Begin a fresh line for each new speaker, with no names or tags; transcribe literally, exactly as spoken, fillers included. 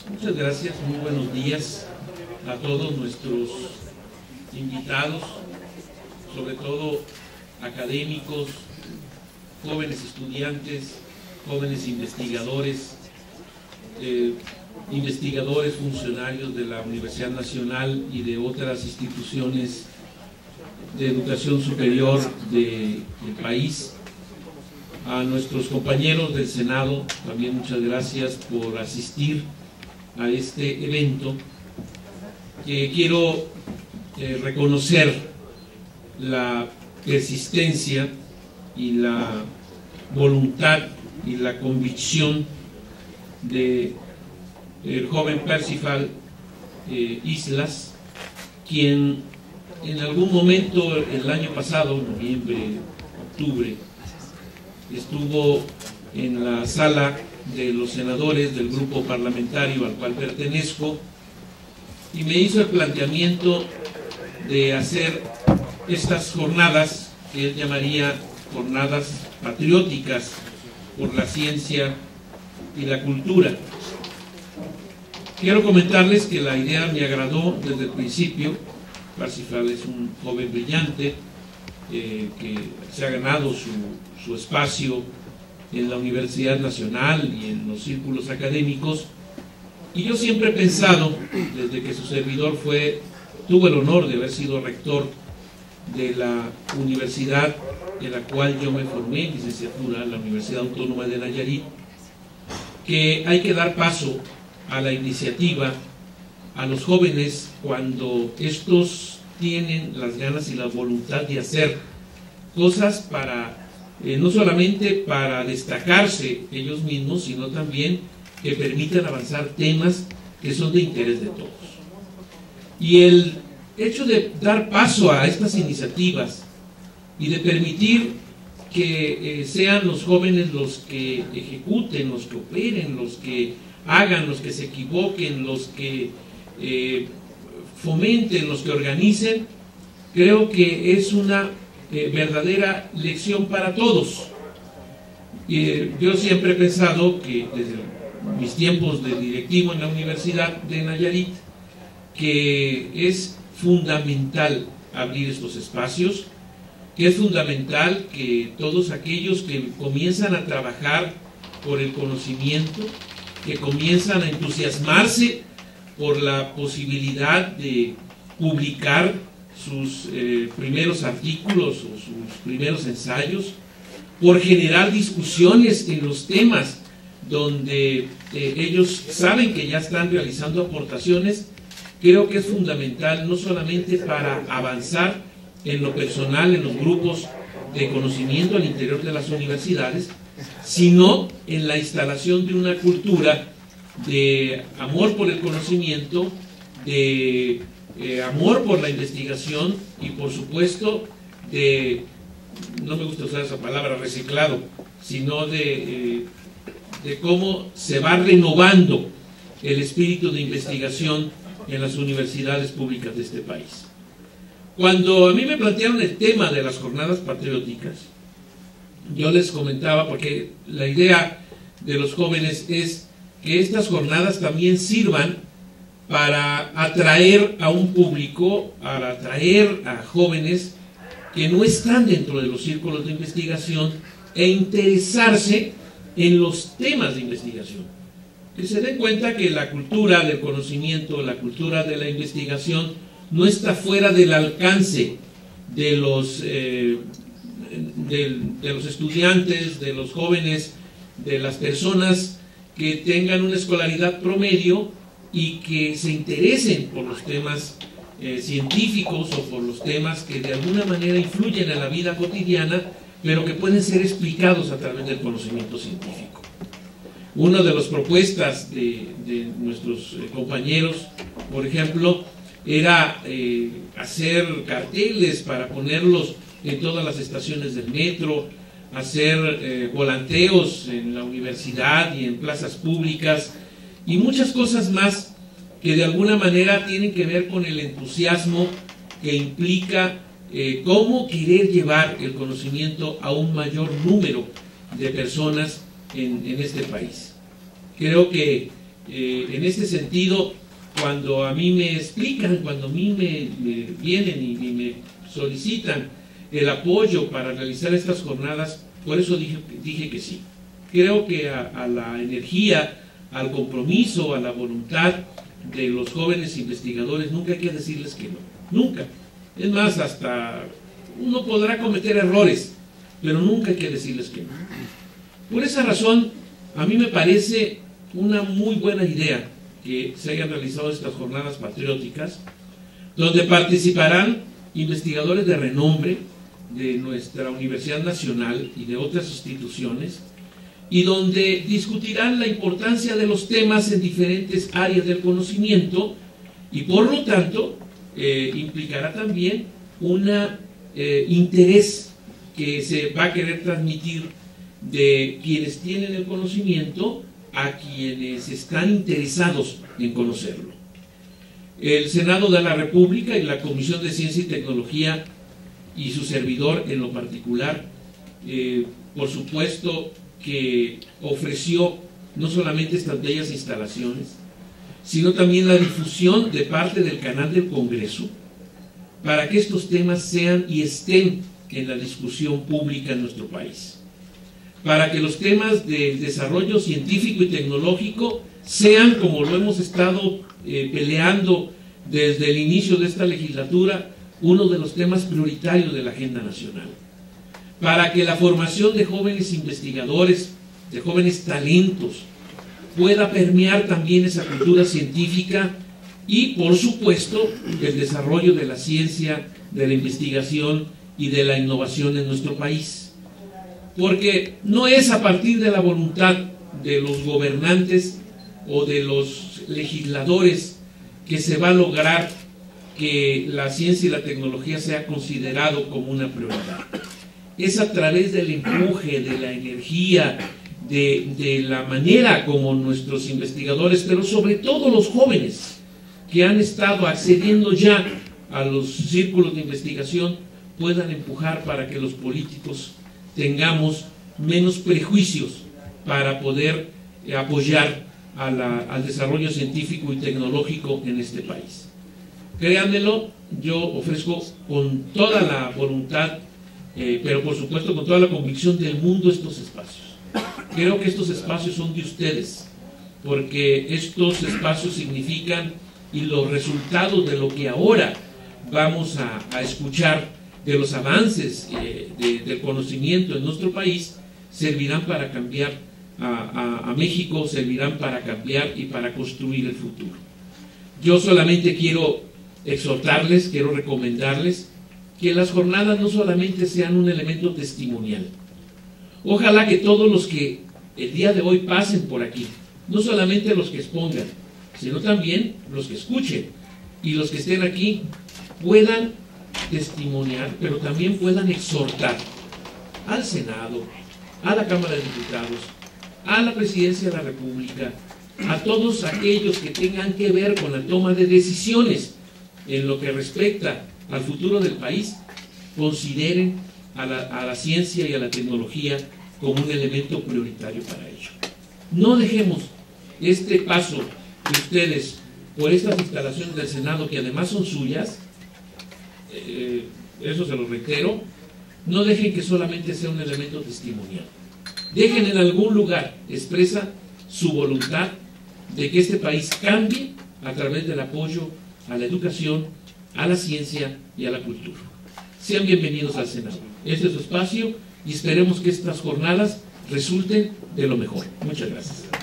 Muchas gracias, muy buenos días a todos nuestros invitados, sobre todo académicos, jóvenes estudiantes, jóvenes investigadores, eh, investigadores funcionarios de la Universidad Nacional y de otras instituciones de educación superior de, del país. A nuestros compañeros del Senado, también muchas gracias por asistir a este evento, que quiero eh, reconocer la persistencia y la voluntad y la convicción de el joven Percival eh, Islas, quien en algún momento el año pasado, noviembre, octubre, estuvo en la sala de los senadores del grupo parlamentario al cual pertenezco y me hizo el planteamiento de hacer estas jornadas que él llamaría jornadas patrióticas por la ciencia y la cultura. Quiero comentarles que la idea me agradó desde el principio. Percival es un joven brillante eh, que se ha ganado su, su espacio en la Universidad Nacional y en los círculos académicos, y yo siempre he pensado, desde que su servidor fue, tuvo el honor de haber sido rector de la universidad en la cual yo me formé en licenciatura, la Universidad Autónoma de Nayarit, que hay que dar paso a la iniciativa, a los jóvenes, cuando estos tienen las ganas y la voluntad de hacer cosas para, eh, no solamente para destacarse ellos mismos, sino también que permitan avanzar temas que son de interés de todos. Y el hecho de dar paso a estas iniciativas y de permitir que eh, sean los jóvenes los que ejecuten, los que operen, los que hagan, los que se equivoquen, los que eh, fomenten, los que organicen, creo que es una eh, verdadera lección para todos. Y, eh, yo siempre he pensado que desde mis tiempos de directivo en la Universidad de Nayarit, que es fundamental abrir estos espacios, que es fundamental que todos aquellos que comienzan a trabajar por el conocimiento, que comienzan a entusiasmarse por la posibilidad de publicar sus eh, primeros artículos o sus primeros ensayos, por generar discusiones en los temas donde eh, ellos saben que ya están realizando aportaciones, creo que es fundamental no solamente para avanzar en lo personal, en los grupos de conocimiento al interior de las universidades, sino en la instalación de una cultura de amor por el conocimiento, de eh, amor por la investigación y por supuesto de, no me gusta usar esa palabra, reciclado, sino de, eh, de cómo se va renovando el espíritu de investigación en las universidades públicas de este país. Cuando a mí me plantearon el tema de las jornadas patrióticas, yo les comentaba, porque la idea de los jóvenes es que estas jornadas también sirvan para atraer a un público, para atraer a jóvenes que no están dentro de los círculos de investigación e interesarse en los temas de investigación. Que se den cuenta que la cultura del conocimiento, la cultura de la investigación no está fuera del alcance de los, eh, de, de los estudiantes, de los jóvenes, de las personas que tengan una escolaridad promedio y que se interesen por los temas eh, científicos o por los temas que de alguna manera influyen en la vida cotidiana, pero que pueden ser explicados a través del conocimiento científico. Una de las propuestas de, de nuestros eh, compañeros, por ejemplo, era eh, hacer carteles para ponerlos en todas las estaciones del metro, hacer eh, volanteos en la universidad y en plazas públicas y muchas cosas más que de alguna manera tienen que ver con el entusiasmo que implica eh, cómo querer llevar el conocimiento a un mayor número de personas en, en este país. Creo que Eh, en este sentido, cuando a mí me explican, cuando a mí me, me vienen y, y me solicitan el apoyo para realizar estas jornadas, por eso dije, dije que sí. Creo que a, a la energía, al compromiso, a la voluntad de los jóvenes investigadores, nunca hay que decirles que no, nunca. Es más, hasta uno podrá cometer errores, pero nunca hay que decirles que no. Por esa razón, a mí me parece una muy buena idea que se hayan realizado estas jornadas patrióticas, donde participarán investigadores de renombre de nuestra Universidad Nacional y de otras instituciones, y donde discutirán la importancia de los temas en diferentes áreas del conocimiento, y por lo tanto eh, implicará también un eh, interés que se va a querer transmitir de quienes tienen el conocimiento a quienes están interesados en conocerlo. El Senado de la República y la Comisión de Ciencia y Tecnología y su servidor en lo particular, eh, por supuesto que ofreció no solamente estas bellas instalaciones, sino también la difusión de parte del canal del Congreso para que estos temas sean y estén en la discusión pública en nuestro país, para que los temas del desarrollo científico y tecnológico sean, como lo hemos estado eh, peleando desde el inicio de esta legislatura, uno de los temas prioritarios de la agenda nacional, para que la formación de jóvenes investigadores, de jóvenes talentos, pueda permear también esa cultura científica y, por supuesto, el desarrollo de la ciencia, de la investigación y de la innovación en nuestro país. Porque no es a partir de la voluntad de los gobernantes o de los legisladores que se va a lograr que la ciencia y la tecnología sea considerado como una prioridad. Es a través del empuje, de la energía, de, de la manera como nuestros investigadores, pero sobre todo los jóvenes que han estado accediendo ya a los círculos de investigación, puedan empujar para que los políticos tengamos menos prejuicios para poder apoyar a la, al desarrollo científico y tecnológico en este país. Créanmelo, yo ofrezco con toda la voluntad, eh, pero por supuesto con toda la convicción del mundo, estos espacios. Creo que estos espacios son de ustedes, porque estos espacios significan, y los resultados de lo que ahora vamos a, a escuchar, de los avances eh, de, del conocimiento en nuestro país, servirán para cambiar a, a, a México, servirán para cambiar y para construir el futuro. Yo solamente quiero exhortarles, quiero recomendarles que las jornadas no solamente sean un elemento testimonial. Ojalá que todos los que el día de hoy pasen por aquí, no solamente los que expongan, sino también los que escuchen y los que estén aquí, puedan testimoniar, pero también puedan exhortar al Senado, a la Cámara de Diputados, a la Presidencia de la República, a todos aquellos que tengan que ver con la toma de decisiones en lo que respecta al futuro del país, consideren a la, a la ciencia y a la tecnología como un elemento prioritario para ello. No dejemos este paso de ustedes por estas instalaciones del Senado, que además son suyas, eh, eso se lo reitero, no dejen que solamente sea un elemento testimonial. Dejen en algún lugar expresa su voluntad de que este país cambie a través del apoyo a la educación, a la ciencia y a la cultura. Sean bienvenidos al Senado. Este es su espacio y esperemos que estas jornadas resulten de lo mejor. Muchas gracias.